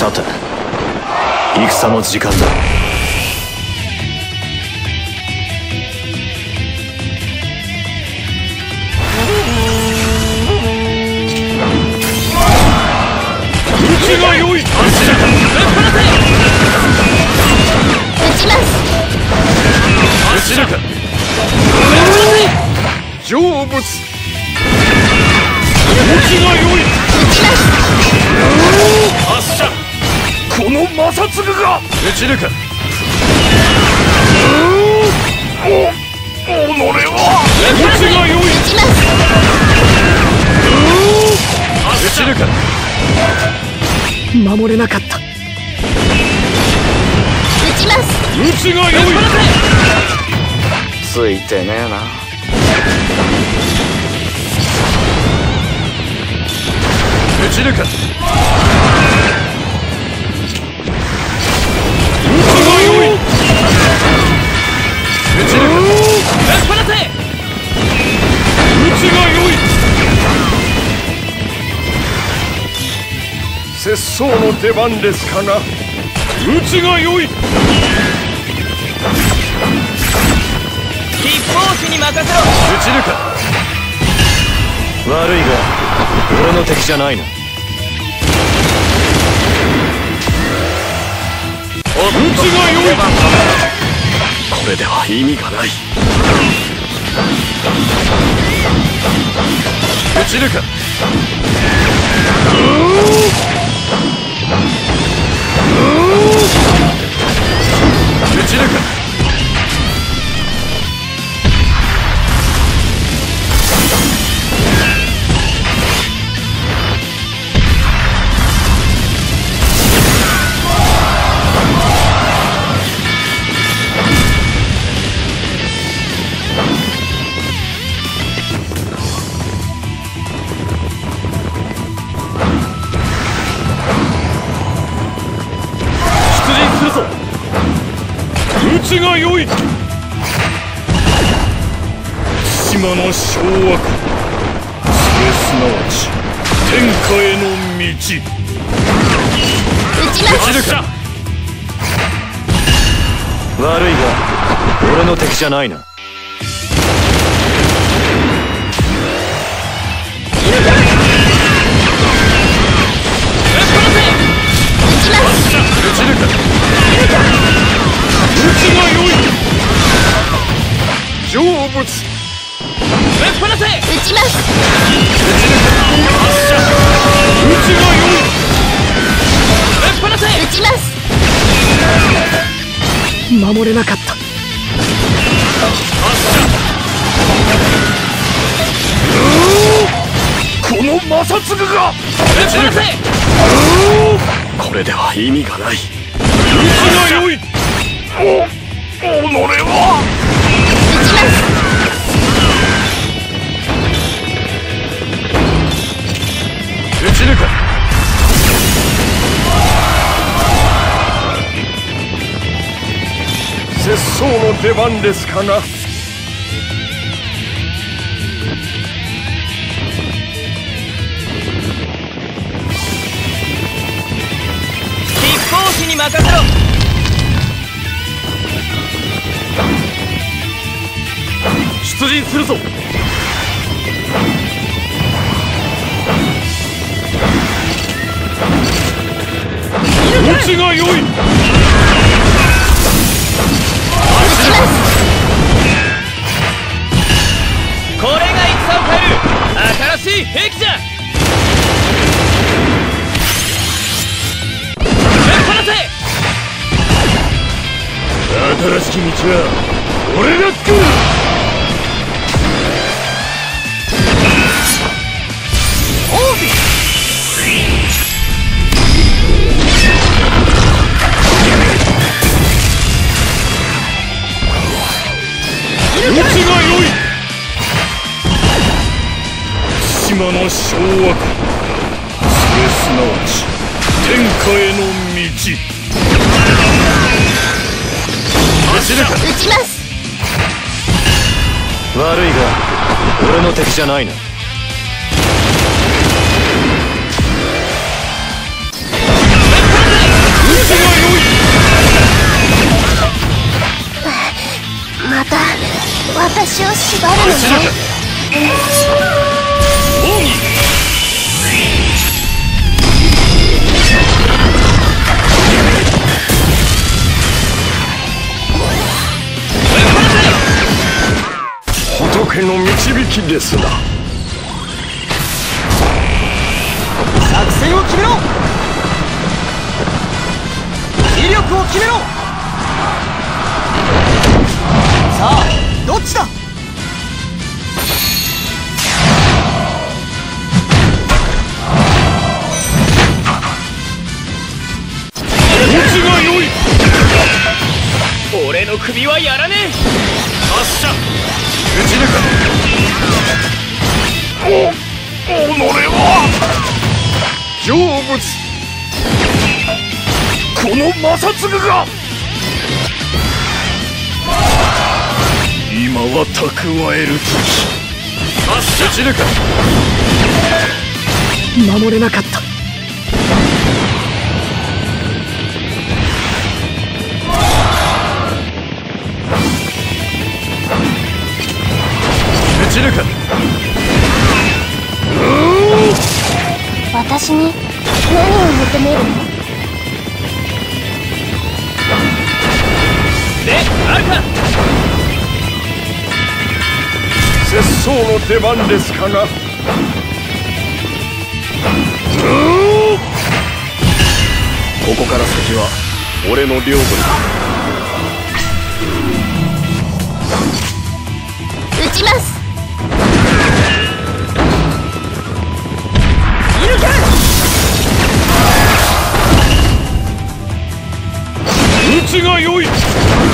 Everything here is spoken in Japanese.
さて戦の時間だ。 撃ちが良い。撃ちます。撃ちるか。成仏。撃ちが良い。撃ちます。発射。この摩擦が撃ちるか。己は撃ちが良い。撃ちます。撃ちるか。守れなかった。撃ちます。撃ちが良い。ついてねえな。撃ちるか。撃ちが良い。撃ちるか。ぶっ放せ。撃ちが良い。節操の出番ですかな。撃ちが良い。吉報士に任せろ。撃ちるか。 悪いが俺の敵じゃないな。 撃ちが良い。 これでは意味がない。 撃ちるか。撃ちるか。撃ちが良い。対馬の掌握、それすなわち天下への道。撃ちます。 悪いが俺の敵じゃないな。 撃ちるか。撃ちが良い。成仏。ぶっ放せ。撃ちます。発射。撃ちが良い。ぶっ放せ。撃ちます。守れなかった。発射。この摩擦が。ぶっ放せ。 これでは意味がない。 撃ちが良い。己は撃ちます。撃ちるか。節操の出番ですかな。吉報士に任せろ。出陣するぞ。撃ちが良い。これが戦を変える新しい兵器じゃ。ぶっ放せ。新しき道は俺が作る。撃ちが良い。対馬の掌握、それすなわち天下への道。 撃ちます。 悪いが俺の敵じゃないな。 ちるか奥義仏の導きですな。 作戦を決めろ。威力を決めろ。さあどっちだ。 どっちが良い。 俺の首はやらねえ。 発射撃ち抜か己は成仏。この摩擦が今は蓄える時。発射撃ち抜か守れなかった。 撃ち抜か私に何を求めるの？ であるか。 節操の出番ですかな。ここから先は俺の領土に。 撃ちます。 いるか。 撃ちが良い。